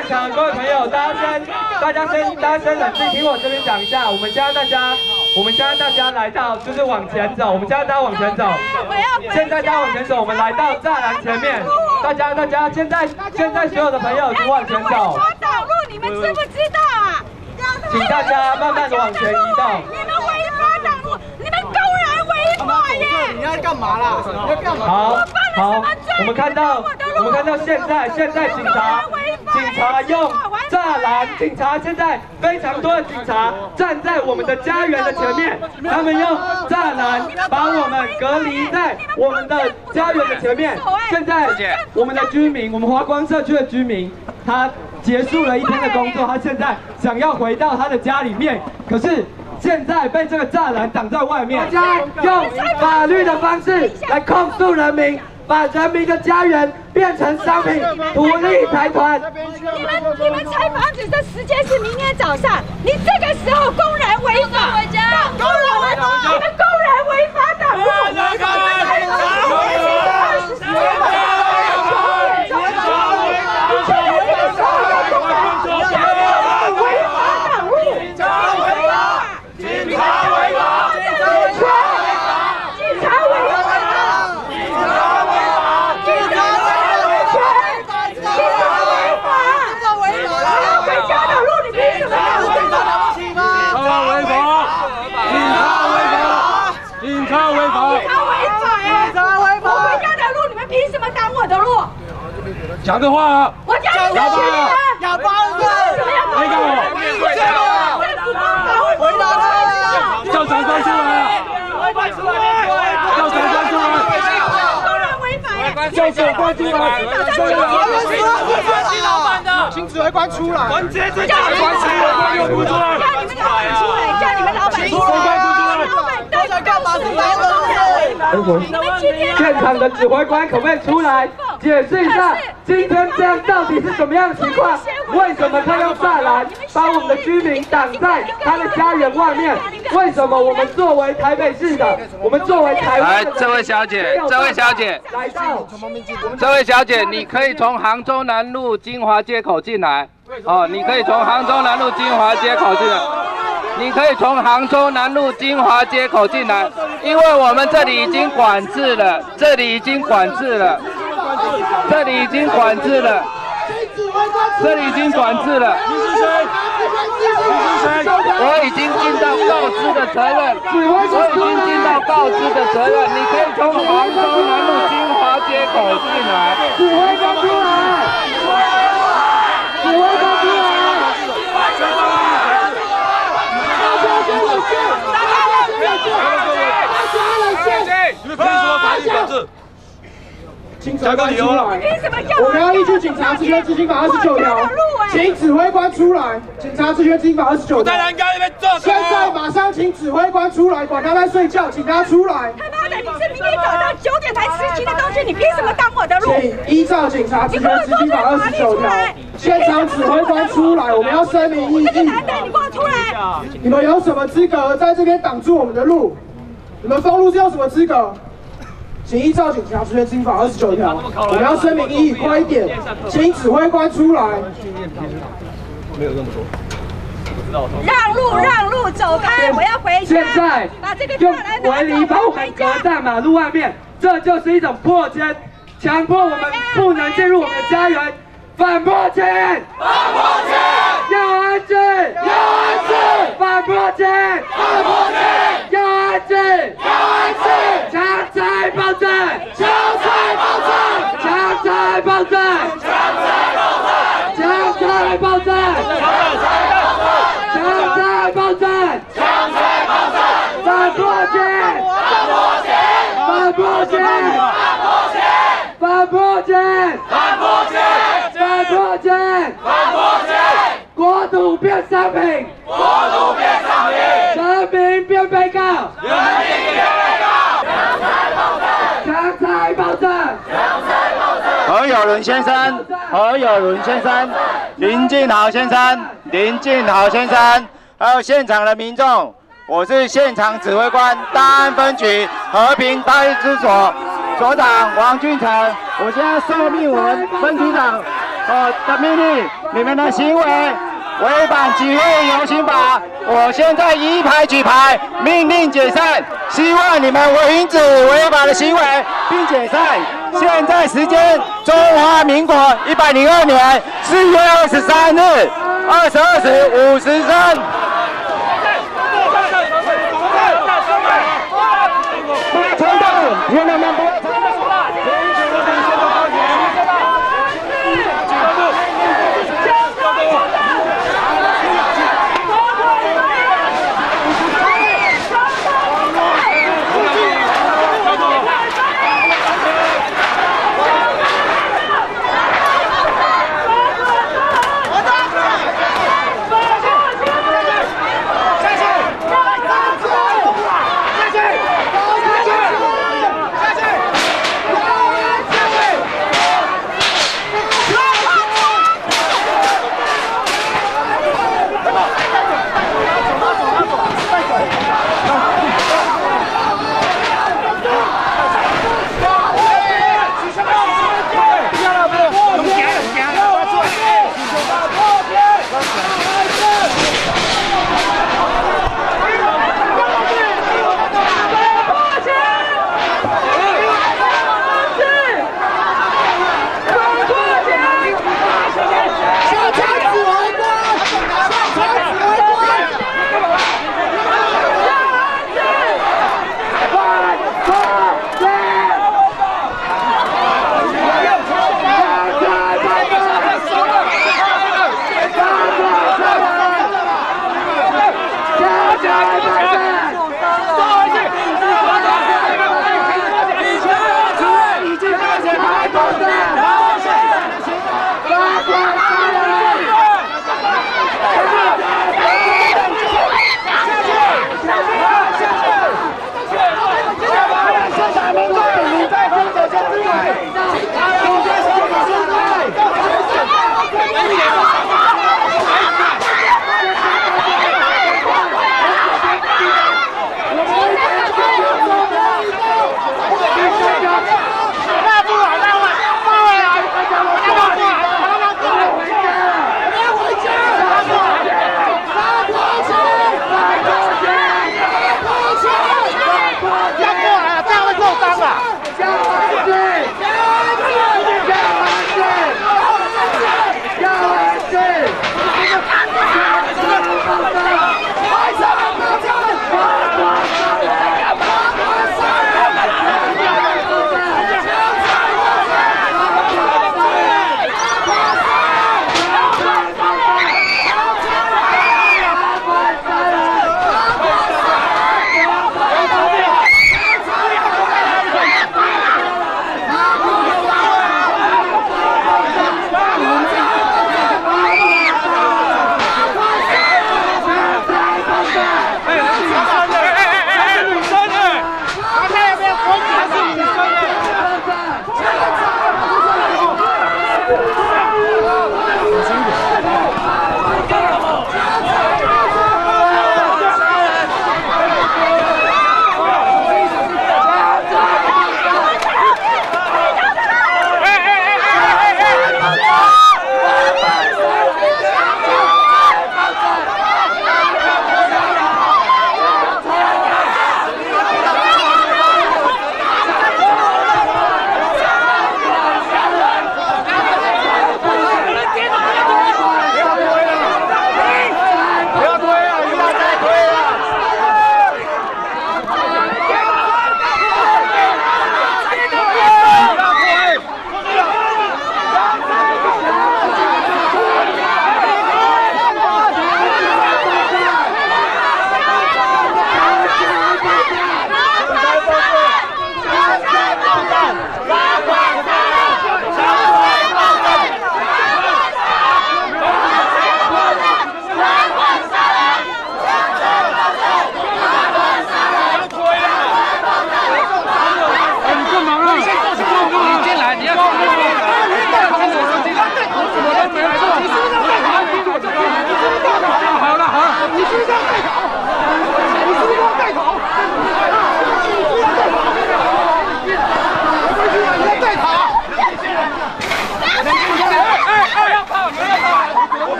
现场各位朋友，大家先冷静，听我这边讲一下。我们现在大家来到就是往前走，我们现在大家往前走。现在大家往前走，我们来到栅栏前面。大家现在所有的朋友请往前走。 挡路，你们知不知道啊？ 请大家慢慢的往前移动。 你们违法挡路，你们公然违法耶！ 你要干嘛啦？你要干嘛？ 好，我们看到现在警察用栅栏，现在非常多的警察站在我们的家园的前面，他们用栅栏把我们隔离在我们的家园的前面。现在我们的居民，我们华光社区的居民，他结束了一天的工作，他现在想要回到他的家里面，可是现在被这个栅栏挡在外面。大家用法律的方式来控诉人民，把人民的家园变成商品，土地财团。 你们拆房子的时间是明天早上，你这个时候公然违法，公然违法，你们公然违法挡路。 讲个话啊！ 我讲你们去啊！ 哑巴子， 那个回答他！ 叫长官出来！叫长官出来！ 公然违法呀！ 叫长官出来！ 请指挥官出来！ 团结最强！指挥官又不出来！ 叫你们老板出来！ 大家干嘛？ 现场的指挥官可不可以出来解释一下，今天这样到底是什么样的情况？为什么他用栅栏把我们的居民挡在他的家园外面？为什么我们作为台北市的，我们作为台湾的， 这位小姐，你可以从杭州南路金华街口进来。哦，你可以从杭州南路金华街口进来。你可以从杭州南路金华街口进来，因为我们这里已经管制了，我已经尽到告知的责任，你可以从杭州南路金华街口进来。 指挥官出来！ 请指挥官出来！我们要依据《警察职权执行法》29条，请指挥官出来。《警察职权执行法》29条。现在马上请指挥官出来，管他在睡觉，请他出来。 他妈的，你是明天早上9点才实行的东西，你凭什么挡我的路？ 请依照《警察职权执行法》29条，现场指挥官出来，我们要声明异议。 这个男的，你给我出来！ 你们有什么资格在这边挡住我们的路？你们封路是用什么资格？请依照《警察职权执行法》29条，我们要声明异议，快一点，请指挥官出来。 没有那么多，我知道。 让路，走开！我要回家。 现在用围篱把我们隔在马路外面，这就是一种迫迁，强迫我们不能进入我们的家园，反迫迁！要安置！反迫迁！要安置！强拆暴政！强拆暴政！强拆暴政！强拆暴政！反迫迁！国土变商品！人民变被告！强拆暴政！ 何有伦先生，林敬豪先生，还有现场的民众，我是现场指挥官大安分局和平派出所所长王俊成，我现在受命我们分局长的命令，你们的行为违反集会游行法，我现在依牌举牌，命令解散。希望你们停止违法的行为，并解散。现在时间：中华民国102年4月23日22时53。不要冲动，朋友们不要冲动。 下去！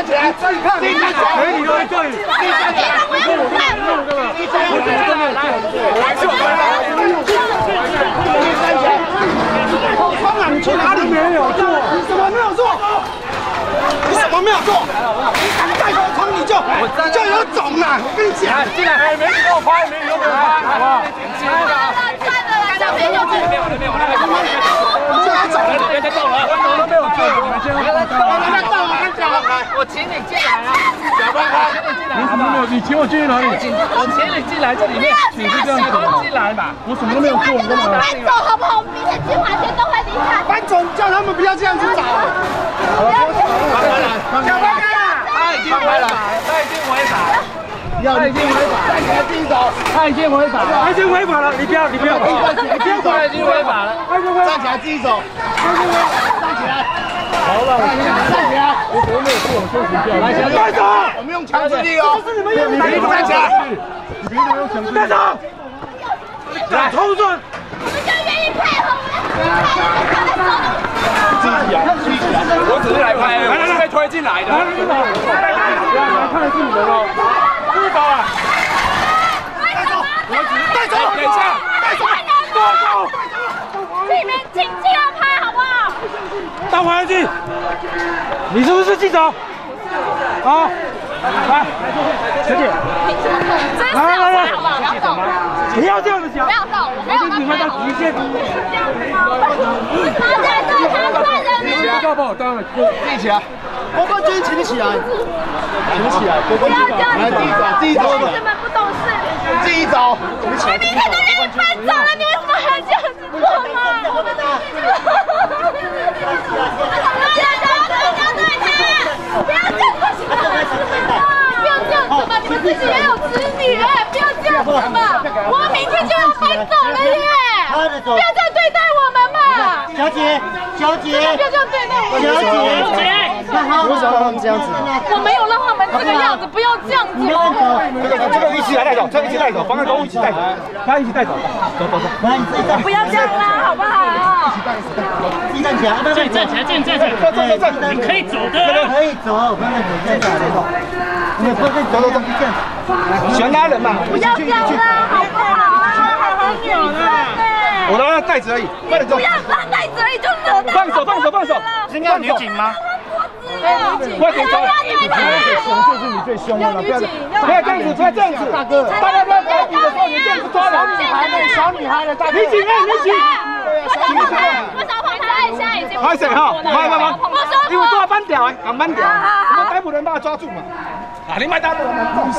站起来，自己看，自己站起来，可以，都在这里，自己站起来，当然，你去哪里没有做？你什么没有做？你什么没有做？你敢带头冲你就有种啦！我跟你讲，进来，没你给我拍，没你给我拍，好不好？ 算了啦，小朋友， 没有，现在走了，别再动了，我都没有做，你们先别再动了，别动了，跟脚放开，我请你进来啊，脚放开，请你进来，你什么没有？你请我进去哪里？我请你进来这里面，你是这样子进来吧？我什么都没有做，你干嘛？ 搬走好不好？明天金华街都会离开。 搬走，叫他们不要这样子找。 不要这样。 放开了，他已经违法，他已经违法。他已经违法，站起来自己走。他已经违法了，他已经违法了，你不要，你不要过来，已经违法了。站起来自己走，站起来。好了，站起来。我没有做，我休息一下。来，站走。我们用强制力哦。这是你们用的。站起来。你别用强制力。站走。来，冲撞。 我们就愿意配合， 自己啊，自己啊。我只是来拍，我是被推进来的。来，看的是你们哦。不走啊！我只是带走，等一下，带走，带走。 你们请记要拍好不好？ 到环境，你是不是记者？好，来，小姐，来， 好不好？不要动， 不要这样子讲， 不要动，我没有你们到极限。 他在对他快人呢。 要帮我当了，立起来，国冠军，请你起来，请你起来，国冠军，来自己走，自己走， 孩子们不懂事， 自己走，你们起来。 明天都给你搬走了，你为什么还这样子做嘛？我们的。不要这样子嘛！不要这样子嘛！你们自己也有子女哎，不要这样子嘛！我们明天就要搬走了耶！不要这样对待我们嘛！ 小姐，小姐， 不要这样对待我们！ 小姐， 为什么让他们这样子？ 我没有让他们这个样子，不要这样子哦！ 这个一起来带走，这个一起带走，方案都一起带走，他一起带走，走。 来，你自己站， 不要这样啦，好不好？ 自己站起来， 自己站起来，站起来，你可以走的， 可以走，不要再走，站起来，你们不要再走，这样。 喜欢拉人嘛？ 不要这样啦，好不好？好扭呢！ 我拉袋子而已，快点走。 不要拉袋子而已，就惹到。 放手！是要女警吗？快点走！就是你最凶了，不要这样子，大哥，大家不要搞你的时候，你这样子抓小女孩的，小女孩的，女警。 我找跑他一下已经。 拍谁哈？慢，因为抓班条，赶班条，我们逮捕人把他抓住嘛。啊，你卖单了，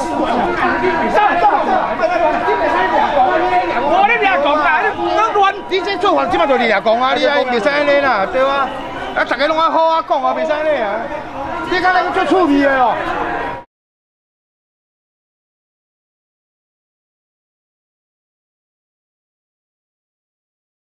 我你俩讲啊，你乱，你这做法即马就你俩讲啊，你袂使安尼啦，对吧？啊，大家拢啊好啊讲啊，袂使安尼啊，你看那个做趣味的哦。